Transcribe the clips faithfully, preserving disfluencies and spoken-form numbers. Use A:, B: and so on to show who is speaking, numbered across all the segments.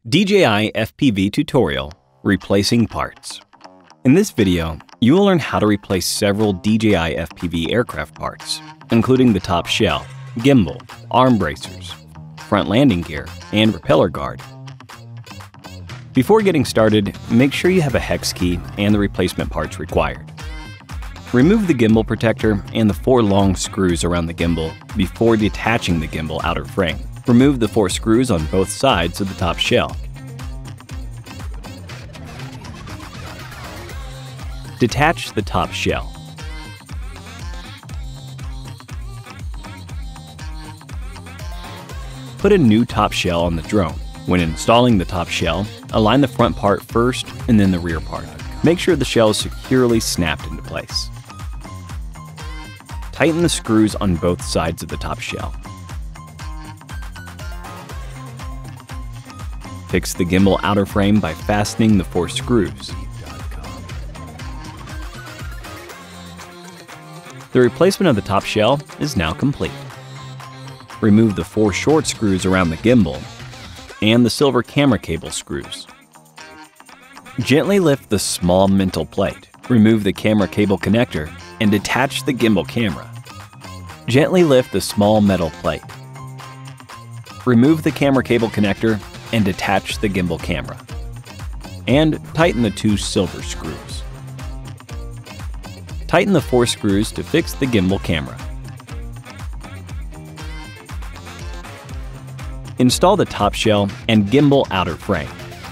A: D J I F P V tutorial, Replacing Parts. In this video, you will learn how to replace several D J I F P V aircraft parts, including the top shell, gimbal, arm bracers, front landing gear, and propeller guard. Before getting started, make sure you have a hex key and the replacement parts required. Remove the gimbal protector and the four long screws around the gimbal before detaching the gimbal outer frame. Remove the four screws on both sides of the top shell. Detach the top shell. Put a new top shell on the drone. When installing the top shell, align the front part first and then the rear part. Make sure the shell is securely snapped into place. Tighten the screws on both sides of the top shell. Fix the gimbal outer frame by fastening the four screws. The replacement of the top shell is now complete. Remove the four short screws around the gimbal and the silver camera cable screws. Gently lift the small mental plate. Remove the camera cable connector and detach the gimbal camera. Gently lift the small metal plate. Remove the camera cable connector and detach the gimbal camera. And tighten the two silver screws. Tighten the four screws to fix the gimbal camera. Install the top shell and gimbal outer frame.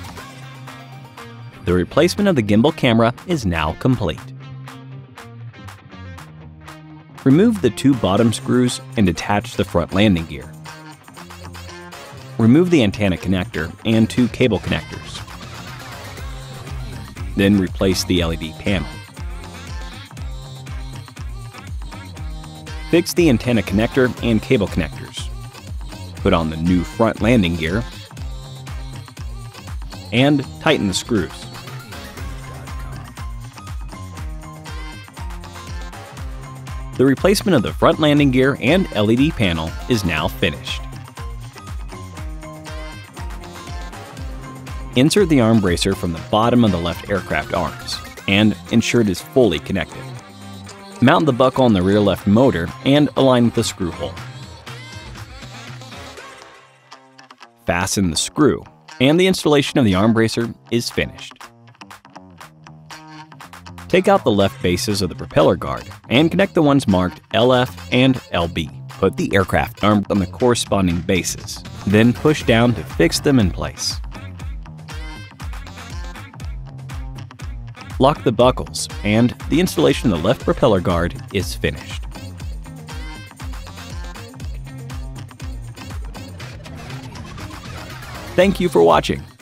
A: The replacement of the gimbal camera is now complete. Remove the two bottom screws and detach the front landing gear. Remove the antenna connector and two cable connectors. Then replace the L E D panel. Fix the antenna connector and cable connectors. Put on the new front landing gear and tighten the screws. The replacement of the front landing gear and L E D panel is now finished. Insert the arm bracer from the bottom of the left aircraft arms and ensure it is fully connected. Mount the buckle on the rear left motor and align with the screw hole. Fasten the screw, and the installation of the arm bracer is finished. Take out the left bases of the propeller guard and connect the ones marked L F and L B. Put the aircraft arm on the corresponding bases, then push down to fix them in place. Lock the buckles, and the installation of the left propeller guard is finished. Thank you for watching.